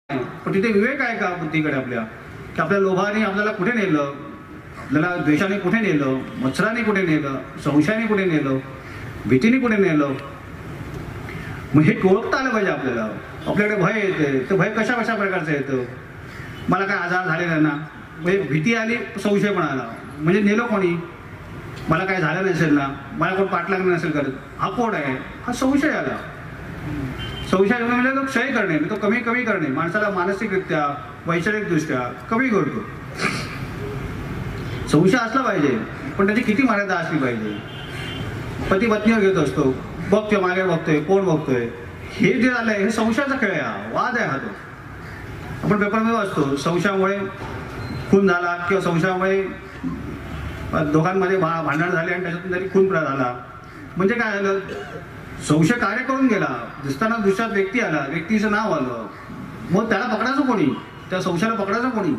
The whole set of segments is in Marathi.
पण तिथे विवेक आहे का बुद्धीकडे आपल्या, की आपल्या लोभाने आपल्याला कुठे नेलं, आपल्याला द्वेषाने कुठे नेलं, मत्सराने कुठे नेलं, संशयाने कुठे नेलं, भीतीने कुठे नेलं. मग हे ओळखता आलं पाहिजे आपल्याला. आपल्याकडे भय येते, तर भय कशा कशा प्रकारचं येतं. मला काय आजार झालेला ना, म्हणजे भीती आली, संशय पण आला, म्हणजे नेलं कोणी, मला काय झालं नसेल ना, मला कोण पाठलागलं नसेल करत, हा कोण आहे, हा संशय आला. संशय म्हणजे तो क्षय करणे, तो कमी कमी करणे, माणसाला मानसिकरित्या वैचारिकदृष्ट्या कमी करतो. संशय असला पाहिजे, पण त्याची किती मर्यादा असली पाहिजे. पती पत्नीवर घेत असतो, बघतोय मागे बघतोय, कोण बघतोय, हे जे झालंय हे संशयाचा खेळ आहे, हा वाद आहे. हा तो आपण पेपरमध्ये वाचतो, संशयामुळे खून झाला किंवा संशयामुळे दोघांमध्ये भांडण झाले आणि त्याच्यातून तरी खून झाला. म्हणजे काय झालं, संशय कार्य करून गेला, दिसताना दुसऱ्यात व्यक्ती आला, व्यक्तीचं नाव आलं, मग त्याला पकडायचं कोणी, त्या संशयाला पकडायचं कोणी.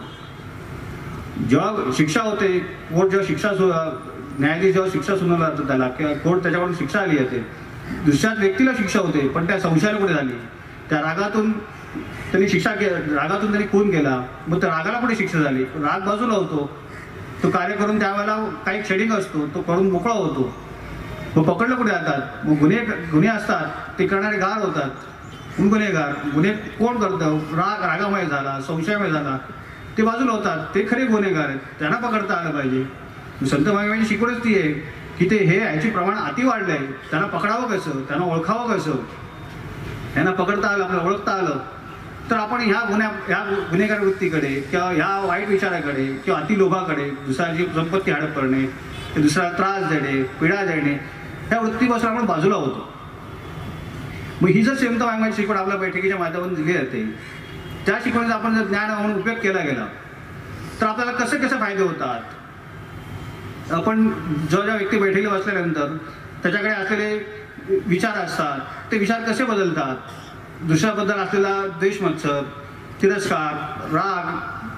जेव्हा शिक्षा होते, कोर्ट जेव्हा शिक्षा न्यायाधीश जेव्हा शिक्षा सुनावला जातो त्याला, किंवा कोर्ट त्याच्याकडून शिक्षा आली जाते, दुसऱ्याच व्यक्तीला शिक्षा होते, पण त्या संशयाला कुठे झाली, त्या रागातून त्यांनी शिक्षा रागातून त्यांनी खून केला, मग त्या रागाला कुठे शिक्षा झाली. राग बाजूला होतो, तो कार्य करून त्यावेळेला काही क्षणिक असतो, तो करून मोकळा होतो. मग पकडलं कुठे जातात, मग गुन्हे असतात, ते करणारे गार होतात. गुन्हेगार गुन्हे कोण करतं, रागामुळे झाला, संशयामुळे झाला, ते बाजूला होतात, ते खरे गुन्हेगार आहेत, त्यांना पकडता आलं पाहिजे. संत महात्म्यांची शिकवणच ती आहे की ते हे याचे प्रमाण अति वाढलंय, त्यांना पकडावं कसं, त्यांना ओळखावं कसं. यांना पकडता आलं, आपल्याला ओळखता आलं तर आपण ह्या गुन्हेगार वृत्तीकडे किंवा ह्या वाईट विचाराकडे किंवा अतिलोभाकडे, दुसऱ्याची संपत्ती हडप करणे, दुसऱ्याला त्रास देणे, पीडा देणे, ह्या वृत्तीपासून आपण बाजूला होतो. मग ही जर संत महात्म्यांची शिकवण आपल्या बैठकीच्या माध्यमातून दिली जाते, त्या शिकवणीचा आपण जर ज्ञान म्हणून उपयोग केला गेला तर आपल्याला कसे कसे फायदे होतात. आपण ज्या व्यक्ती बैठकीला बसल्यानंतर त्याच्याकडे असलेले विचार असतात, ते विचार कसे बदलतात, दुसऱ्याबद्दल असलेला द्वेष, मत्सर, तिरस्कार, राग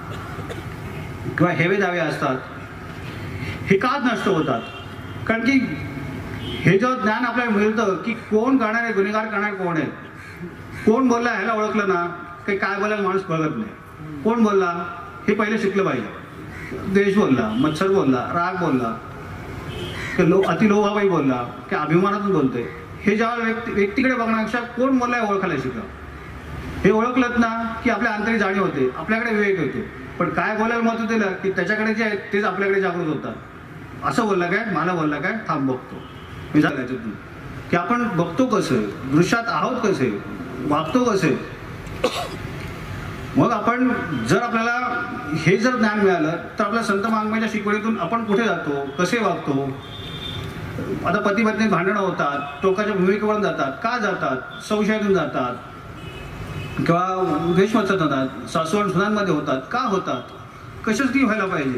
किंवा हेवे दावे असतात, हे का नष्ट होतात. कारण की हे जे ज्ञान आपल्याला मिळतं की कोण करणारे, गुन्हेगार करणारे कोण आहे, कोण बोलला ह्याला ओळखलं ना, काही काय बोलायला माणूस बघत नाही. कोण बोलला हे पहिले शिकलं पाहिजे. द्वेष बोलला, मत्सर बोलला, राग बोलला, अतिलोभाबाई बोलला, की अभिमानातून बोलतोय, हे जेव्हा व्यक्तीकडे बघण्यापेक्षा कोण बोललाय ओळखायला शिका. हे ओळखलंत ना की आपल्या अंतरी जाणीव होते, आपल्याकडे विवेक होते. पण काय बोलायला महत्व दिलं की त्याच्याकडे जे आहे तेच आपल्याकडे जागृत होतात. असं बोलला काय, मला बोलला काय, थांब बघतो मी त्याच्यातून, की आपण बघतो कसं, दृश्यात आहोत कसे, वागतो कसे. मग आपण जर आपल्याला हे जर ज्ञान मिळालं तर आपल्या संत महात्म्यांच्या शिकवणीतून आपण कुठे जातो, कसे वागतो. आता पती पत्नी भांडणं होतात, टोकाच्या भूमिकेवरून जातात, का जातात, संशयातून जातात किंवा द्वेषमत्सर होतात, सासू सुनांमध्ये होतात, का होतात, कशासाठी व्हायला पाहिजे.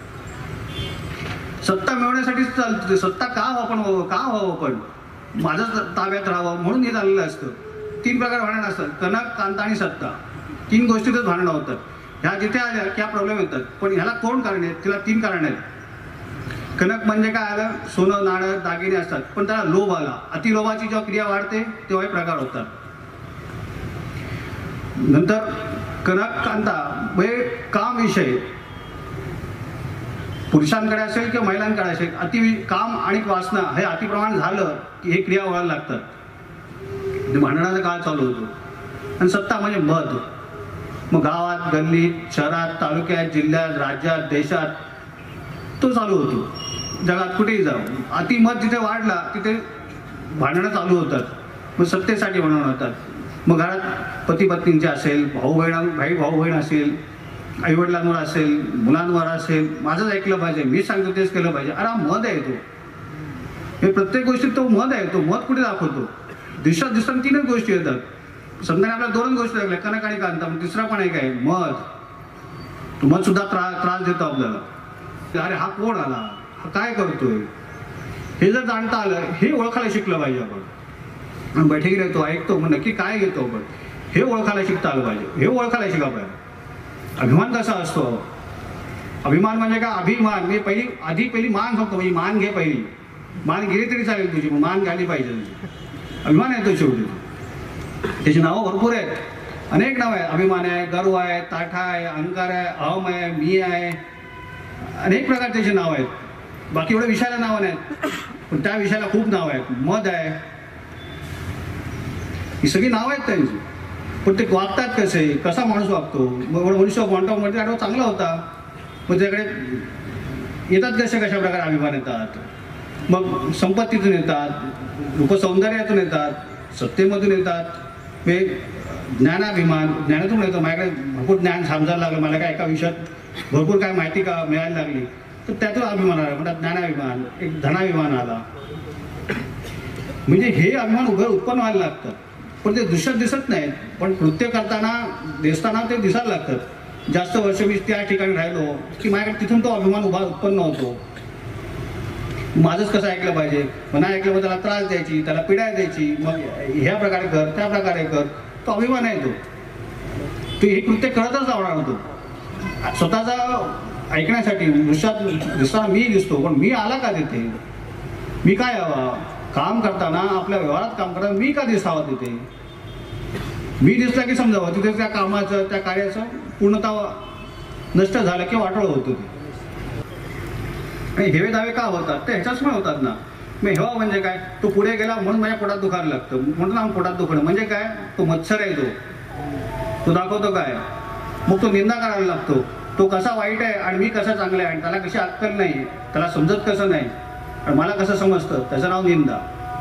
सत्ता मिळवण्यासाठी चालते, सत्ता का व्हावं पण माझंच ताब्यात राहावं म्हणून हे झालेलं असतं. 3 प्रकार भांडण असतात, कनक, कांता आणि सत्ता. 3 गोष्टीतच भांडणं होतात. ह्या जिथे आल्या की ह्या प्रॉब्लेम येतात. पण ह्याला कोण कारण आहेत, तिला 3 कारण आहेत. कनक म्हणजे काय आलं, सोनं, नाणं, दागिने असतात, पण त्याला लोभ आला, अतिलोभाची जेव्हा क्रिया वाढते तेव्हा हे प्रकार होतात. नंतर कनक, कांता म्हणजे काम विषय, पुरुषांकडे असेल किंवा महिलांकडे असेल, काम आणि वासना हे अतिप्रमाण झालं की हे क्रिया व्हायला लागतात. भांडणाचा काळ चालू होतो. आणि सत्ता म्हणजे मद. मग गावात, गल्लीत, शहरात, तालुक्यात, जिल्ह्यात, राज्यात, देशात तो चालू होतो. जगात कुठेही जाऊ, अतिमत जिथे वाढला तिथे भांडणं चालू होतात. मग सत्तेसाठी भांडणं होतात. मग घरात पती पत्नींचे असेल, भाऊ बहीण असेल, आईवडिलांवर असेल, मुलांवर असेल, माझंच ऐकलं पाहिजे, मी सांगतो तेच केलं पाहिजे. अरे हा मद आहे तो. हे प्रत्येक गोष्टीत तो मद आहे. तो मद कुठे दाखवतो, दिसताना 3च गोष्टी येतात. समजा आपल्याला 2 गोष्टी लागल्या, कनक आणि कांता, तिसरा पण एक आहे मध. मध सुद्धा त्रास देतो आपल्याला. अरे हा कोण आला, हा काय करतोय, हे जर जाणता आलं, हे ओळखायला शिकलं पाहिजे. आपण बैठकीला येतो, ऐकतो, मग नक्की काय घेतो आपण, हे ओळखायला शिकता आलं पाहिजे. हे ओळखायला शिका पाहिजे. अभिमान कसा असतो, अभिमान म्हणजे काय, अभिमान मी पहिली मान सांगतो, म्हणजे मान घे, पहिली मान गेली तरी चालेल तुझी, मान घ्यायला पाहिजे. अभिमान आहे तो शेवटी. त्याची नावं भरपूर आहेत. अनेक नाव आहे, अभिमान आहे, गर्व आहे, ताठा आहे, अहंकार आहे, अहम आहे, मी आहे, अनेक प्रकारचे त्याची नाव आहेत. बाकी एवढे विषयाला नावं नाहीत, पण त्या विषयाला खूप नाव आहेत. मद आहे, ही सगळी नावं आहेत त्यांची. पण ते वागतात कसे, कसा माणूस वागतो. मग मनुष्य मध्ये आठवडा चांगला होता, पण त्याकडे येतात कशा प्रकारे अभिमान येतात. मग संपत्तीतून येतात, रूपसौंदर्यातून येतात, सत्तेमधून येतात, हे ज्ञानातून येतो. माझ्याकडे भरपूर ज्ञान समजायला लागलं, मला काय एका विषयात भरपूर काय माहिती का मिळायला लागली, तर त्यातून अभिमान आला, म्हणतात ज्ञानाभिमान. एक धनाभिमान आला. म्हणजे हे अभिमान उत्पन्न व्हायला लागतं, पण ते दृश्यात दिसत नाहीत, पण कृत्य करताना दिसताना ते दिसायला लागतात. जास्त वर्ष मी त्या ठिकाणी राहिलो की माझ्याकडे तिथून तो अभिमान उत्पन्न होतो. माझंच कसं ऐकलं पाहिजे, मग ऐकलं मग त्याला त्रास द्यायची, त्याला पिढा द्यायची, मग ह्या प्रकारे कर, त्या प्रकारे कर, तो अभिमान आहे. तो हे कृत्य करतच राहणार होतो. स्वतःचा ऐकण्यासाठी दृश्यात दिसताना मी दिसतो, पण मी आला का तिथे, मी काय हवा, काम करताना आपल्या व्यवहारात काम करताना मी का दिसावा तिथे, मी दिसला की समजावं तिथे त्या कामाचं त्या कार्याचं पूर्णता नष्ट झालं किंवा वाटोळं होतं ते. आणि हेवे दावे का होतात, ते ह्याच्याचमुळे होतात ना. मग हेवा म्हणजे काय, तो पुढे गेला म्हणून माझ्या पोटात दुखायला लागतं, म्हणून आम्ही पोटात दुखणं म्हणजे काय, तो मत्सर आहे, तो दाखवतो काय, मग तो निंदा करायला लागतो. तो कसा वाईट आहे आणि मी कसा चांगला आहे, आणि त्याला कशी अक्कल नाही, त्याला समजत कसं नाही आणि मला कसं समजतं, त्याचं नाव निंदा.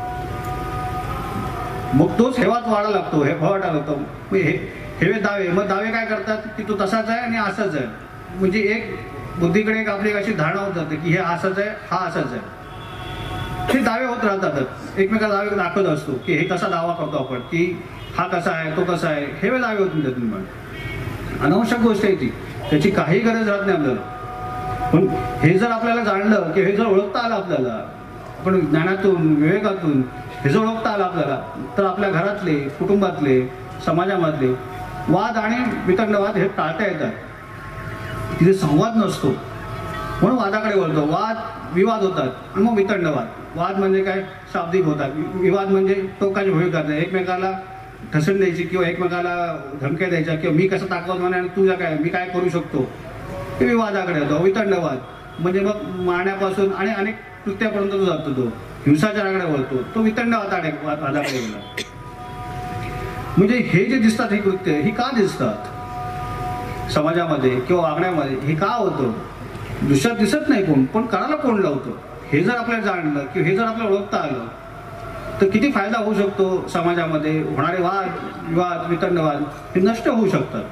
मग तोच हेवाच वाढा लागतो, हे वाटायला लागतो. हेवे दावे, मग दावे काय करतात की तो तसाच आहे आणि असाच आहे. म्हणजे एक बुद्धीकडे एक आपली अशी धारणा होत जाते की हे असंच आहे, हा असाच आहे. हे दावे होत राहतातच, एकमेकाला दावे दाखवत असतो की हे कसा दावा करतो आपण की हा कसा आहे, तो कसा आहे, हे दावे होत नाही. त्यातून पण अनावश्यक गोष्ट आहे ती, त्याची काही गरज राहत नाही आपल्याला. पण हे जर आपल्याला जाणलं की हे जर ओळखता आलं आपल्याला, आपण ज्ञानातून विवेकातून हे जर ओळखता आलं आपल्याला, तर आपल्या घरातले, कुटुंबातले, समाजामधले वाद आणि वितंडवाद हे टाळता येतात. तिथे संवाद नसतो म्हणून वादाकडे वळतो. विवाद होतात आणि मग वितंडवाद. वाद म्हणजे काय, शाब्दिक होतात. विवाद म्हणजे टोकाची भूमिका करतात, एकमेकाला ठसन द्यायची किंवा एकमेकाला धमक्या द्यायच्या किंवा मी कसं ताकदवान आहे तुझं काय, मी काय करू शकतो, ते विवादाकडे होतो. वितंडवाद म्हणजे मग मारण्यापासून आणि अनेक कृत्यापर्यंत तो जातो, तो हिंसाचाराकडे वळतो, तो वितंडवादाकडे गेला. म्हणजे हे जे दिसतात हे कृत्य, ही का दिसतात समाजामध्ये किंवा वागण्यामध्ये, हे का होतं, दृश्यात दिसत नाही कोण, पण करायला कोण लावतं. हे जर आपल्याला जाणलं किंवा हे जर आपल्याला ओळखता आलं तर किती फायदा होऊ शकतो. समाजामध्ये होणारे वाद विवाद वितंडवाद हे नष्ट होऊ शकतात.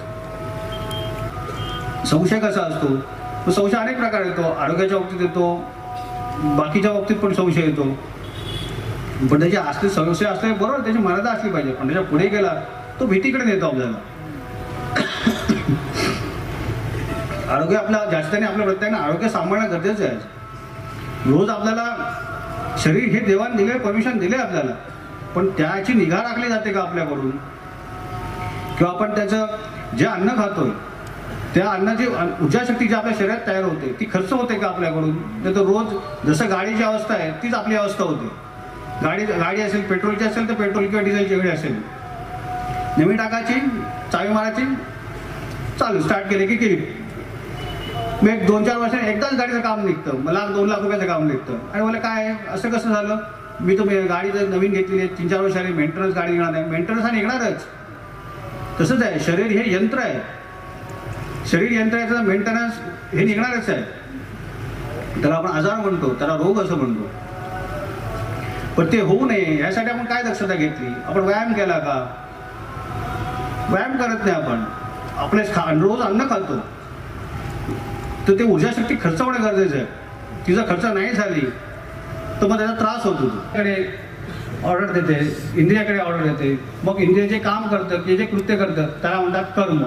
संशय कसा असतो, तो संशय अनेक प्रकार येतो. आरोग्याच्या बाबतीत येतो, बाकीच्या बाबतीत पण संशय येतो. पण त्याची असले संशय असले बरोबर, त्याची मर्यादा असली पाहिजे. पण त्याच्या पुढे गेला तो भीतीकडे नेतो आपल्याला. आरोग्य आपल्या जास्तीने आपल्या प्रत्येकाने आरोग्य सांभाळणं गरजेचं आहे. रोज आपल्याला शरीर हे देवाने दिले, परमिशन दिले आपल्याला, पण त्याची निगा राखली जाते का आपल्याकडून, किंवा आपण त्याचं जे अन्न खातोय त्या अन्नाची ऊर्जा शक्ती जी आपल्या शरीरात तयार होते ती खर्च होते का आपल्याकडून. नाही तर रोज जसं गाडीची अवस्था आहे तीच आपली अवस्था होते. गाडी असेल, पेट्रोलची असेल तर पेट्रोल किंवा डिझेलची गाडी असेल, नवीन टाकायची, चावी मारायची, चालू स्टार्ट केले की केली. मग 1-2-4 वर्षांनी एकदाच गाडीचं काम निघतं, मला 2 लाख रुपयाचं काम निघतं. आणि मला काय असं कसं झालं, मी तुम्ही गाडी जर नवीन घेतली आहे 3-4 वर्षांनी मेंटेनन्स गाडी निघणार नाही, मेंटेनन्स हा निघणारच. तसंच आहे शरीर हे यंत्र आहे, शरीर यंत्राचं मेंटेनन्स हे निघणारच आहे. त्याला आपण आजार म्हणतो, त्याला रोग असं म्हणतो. पण ते होऊ नये यासाठी आपण काय दक्षता घेतली, आपण व्यायाम केला का, व्यायाम करत नाही आपण, आपले रोज अन्न खातो, तर ते ऊर्जा शक्ती खर्च होणं गरजेचं आहे. तिचा खर्च नाही झाली तर मग त्याचा त्रास होतो. ऑर्डर देते, इंद्रियाकडे ऑर्डर देते, मग इंद्रिय जे काम करतं की जे कृत्य करतं त्याला म्हणतात कर्म.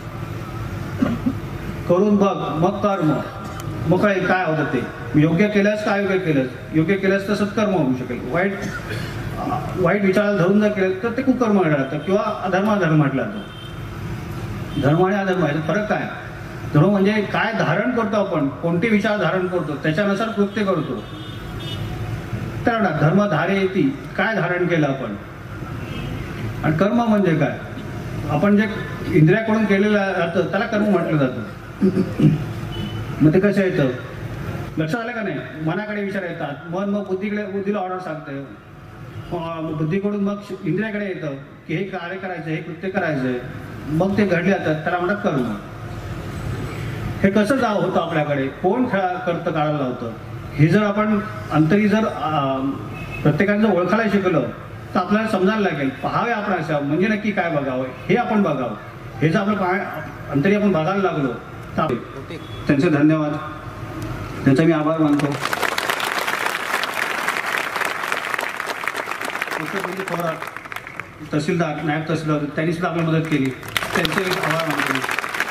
करून बघ मग कर्म, मग काय होतं ते, योग्य केलंस का अयोग्य केलंस, योग्य केलंस तर सत्कर्म होऊ शकेल, वाईट विचाराला धरून जर केलं तर ते कुकर्म म्हटलं जातं किंवा अधर्म म्हटलं जातं. धर्म आणि अधर्म याचा फरक काय. धर्म म्हणजे काय धारण करतो आपण, कोणते विचार धारण करतो त्याच्यानुसार कृत्य करतो. तर धर्म धारे येते, काय धारण केलं आपण. आणि कर्म म्हणजे काय, आपण जे इंद्रियाकडून केलेलं जातं त्याला कर्म म्हटलं जातं. मग ते कसं येतं लक्षात आलं का नाही? मनाकडे विचार येतात, मन मग बुद्धीला ऑर्डर सांगतं, बुद्धीकडून मग इंद्रियाकडे येतं की हे कार्य करायचं, हे कृत्य करायचंय, मग ते घडले जातात, त्याला म्हणतात कर्म. हे कसं होतं आपल्याकडे, कोण करतं काढायला लावतं, हे जर आपण अंतरी जर प्रत्येकानं ओळखायला शिकलं तर आपल्याला समजायला लागेल. पाहावे आपण असं म्हणजे नक्की काय बघावं हे आपण बघावं. हे जर आपलं अंतरी आपण बघायला लागलो तर त्यांचे धन्यवाद, त्यांचा मी आभार मानतो. तहसीलदार, नायब तहसीलदार त्यांनी सुद्धा आपल्याला मदत केली, त्यांचे आभार मानतो.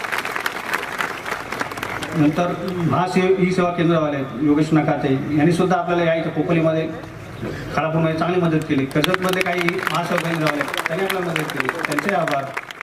नंतर ई सेवा केंद्रवाले योगेश नकाते यांनी सुद्धा आपल्याला या इथं कोकणीमध्ये खालापूरमध्ये चांगली मदत केली. कर्जतमध्ये काही महासेवा केंद्रवाले त्यांनी आपल्याला मदत केली, त्यांचे आभार.